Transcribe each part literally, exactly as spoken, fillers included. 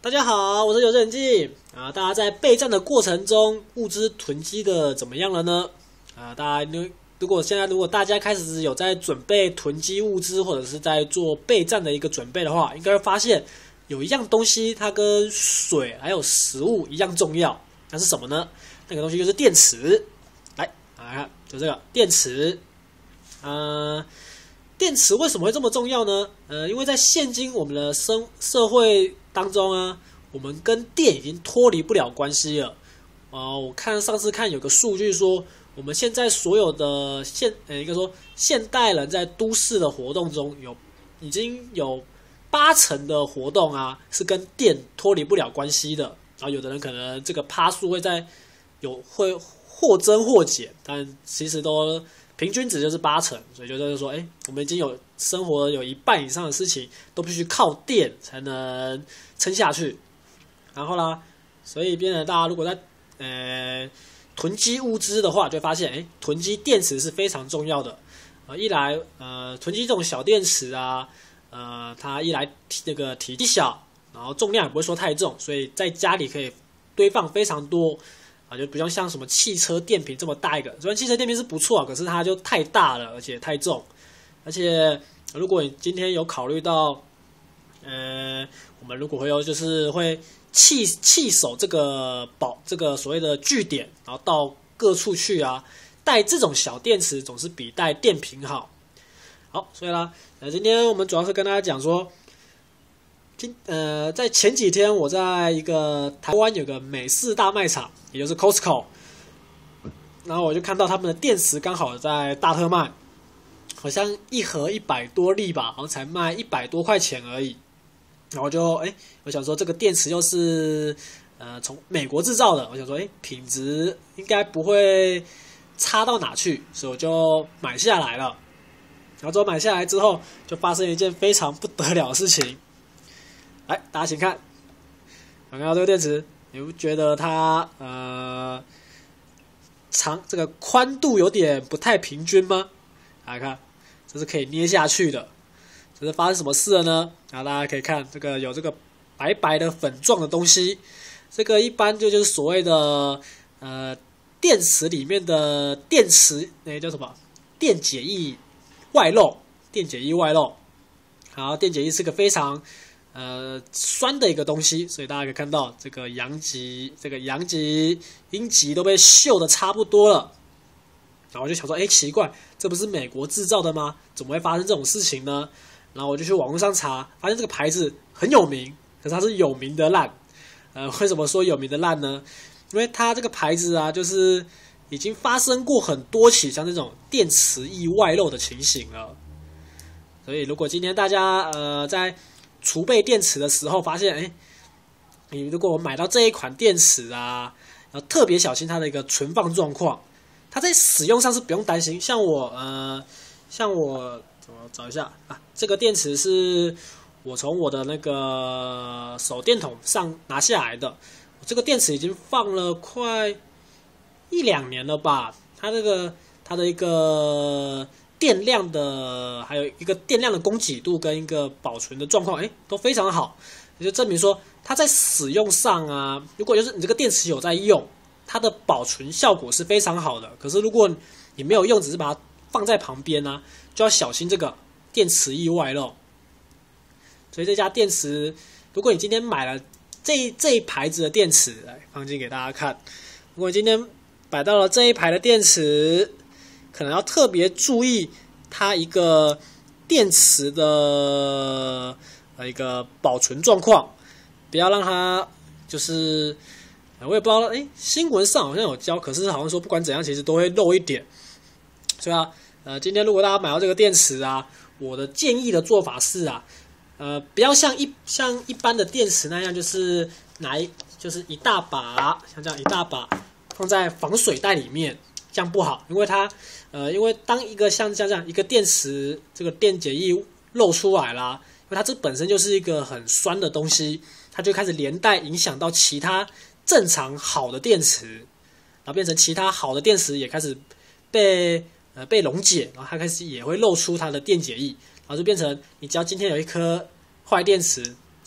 大家好，我是有正记啊。大家在备战的过程中，物资囤积的怎么样了呢？啊，大家如果现在如果大家开始有在准备囤积物资，或者是在做备战的一个准备的话，应该会发现有一样东西，它跟水还有食物一样重要，那是什么呢？那个东西就是电池。来，来看，就这个电池。呃，电池为什么会这么重要呢？呃，因为在现今我们的生社会当中啊，我们跟电已经脱离不了关系了。啊、呃，我看上次看有个数据说，我们现在所有的现呃，应该说现代人在都市的活动中有已经有八成的活动啊是跟电脱离不了关系的。然后有的人可能这个趴数会在有会或增或减，但其实都平均值就是八成，所以就是说，哎，我们已经有生活有一半以上的事情都必须靠电才能撑下去。然后啦，所以变成大家如果在呃囤积物资的话，就会发现，哎，囤积电池是非常重要的。呃，一来呃囤积这种小电池啊，呃，它一来体那个体积小，然后重量也不会说太重，所以在家里可以堆放非常多。啊，就不像像什么汽车电瓶这么大一个，虽然汽车电瓶是不错，可是它就太大了，而且太重，而且如果你今天有考虑到，呃，我们如果会有就是会弃弃守这个保这个所谓的据点，然后到各处去啊，带这种小电池总是比带电瓶好。好，所以啦，呃，今天我们主要是跟大家讲说。今呃，在前几天，我在一个台湾有个美式大卖场，也就是 Costco， 然后我就看到他们的电池刚好在大特卖，好像一盒一百多粒吧，好像才卖一百多块钱而已。然后就哎，我想说这个电池又是呃从美国制造的，我想说哎品质应该不会差到哪去，所以我就买下来了。然后之后买下来之后，就发生一件非常不得了的事情。来，大家请看，看到这个电池，你不觉得它呃长这个宽度有点不太平均吗？大家看，这是可以捏下去的。这是发生什么事了呢？然后大家可以看这个有这个白白的粉状的东西，这个一般就就是所谓的呃电池里面的电池那个叫什么电解液外漏，电解液外漏。好，电解液是个非常呃，酸的一个东西，所以大家可以看到这个阳极、这个阳极、阴极都被锈的差不多了。然后我就想说，哎，奇怪，这不是美国制造的吗？怎么会发生这种事情呢？然后我就去网络上查，发现这个牌子很有名，可是它是有名的烂。呃，为什么说有名的烂呢？因为它这个牌子啊，就是已经发生过很多起像这种电池液外漏的情形了。所以如果今天大家呃在储备电池的时候，发现，哎，你如果我买到这一款电池啊，要特别小心它的一个存放状况。它在使用上是不用担心，像我，呃，像我，怎么找一下啊？这个电池是我从我的那个手电筒上拿下来的，这个电池已经放了快一两年了吧？它这个它的一个电量的，还有一个电量的供给度跟一个保存的状况，哎，都非常好，也就证明说它在使用上啊，如果就是你这个电池有在用，它的保存效果是非常好的。可是如果你没有用，只是把它放在旁边啊，就要小心这个电池液外漏。所以这家电池，如果你今天买了这这一牌子的电池，来放进给大家看，如果你今天买到了这一排的电池，可能要特别注意它一个电池的一个保存状况，不要让它就是我也不知道，哎，新闻上好像有教，可是好像说不管怎样，其实都会漏一点。所以啊，呃，今天如果大家买到这个电池啊，我的建议的做法是啊，呃，不要像一像一般的电池那样，就是拿一就是一大把，像这样一大把放在防水袋里面。这样不好，因为它，呃，因为当一个像像这样一个电池这个电解液漏出来啦，因为它这本身就是一个很酸的东西，它就开始连带影响到其他正常好的电池，然后变成其他好的电池也开始被呃被溶解，然后它开始也会漏出它的电解液，然后就变成你只要今天有一颗坏电池，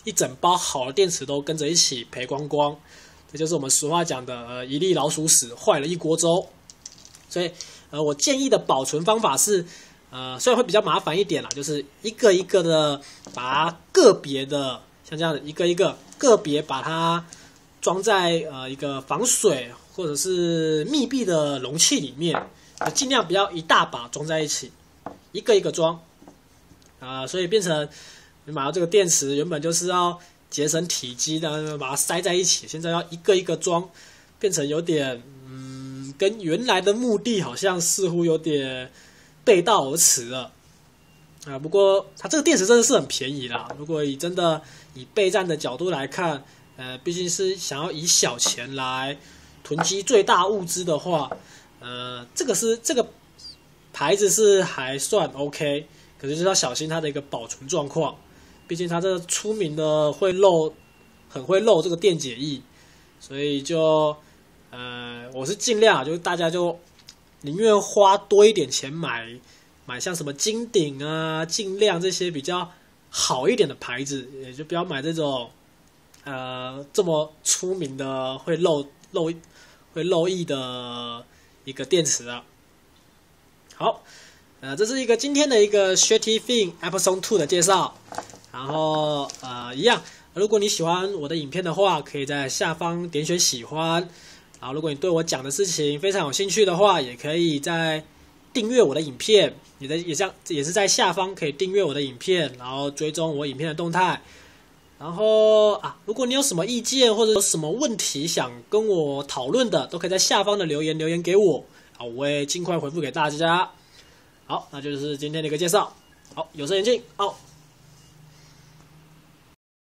一整包好的电池都跟着一起赔光光。这就是我们俗话讲的呃一粒老鼠屎坏了一锅粥。所以呃我建议的保存方法是呃虽然会比较麻烦一点啦，就是一个一个的把它个别的像这样的一个一个个别把它装在呃一个防水或者是密闭的容器里面，就尽量不要一大把装在一起，一个一个装啊、呃，所以变成你买到这个电池原本就是要节省体积的，把它塞在一起，现在要一个一个装，变成有点嗯，跟原来的目的好像似乎有点背道而驰了啊。不过它这个电池真的是很便宜啦，如果以真的以备战的角度来看。呃，毕竟是想要以小钱来囤积最大物资的话，呃，这个是这个牌子是还算 OK， 可是就是要小心它的一个保存状况，毕竟它这个出名的会漏，很会漏这个电解液，所以就呃，我是尽量就是大家就宁愿花多一点钱买买像什么金鼎啊、尽量这些比较好一点的牌子，也就不要买这种。呃，这么出名的会漏漏会漏液的一个电池啊。好，呃，这是一个今天的一个 Shitty Thing Episode 二的介绍。然后呃，一样，如果你喜欢我的影片的话，可以在下方点选喜欢。然后，如果你对我讲的事情非常有兴趣的话，也可以在订阅我的影片，也在也这样也是在下方可以订阅我的影片，然后追踪我影片的动态。然后啊，如果你有什么意见或者有什么问题想跟我讨论的，都可以在下方的留言留言给我，好，我会尽快回复给大家。好，那就是今天的一个介绍。好，有色眼镜，好。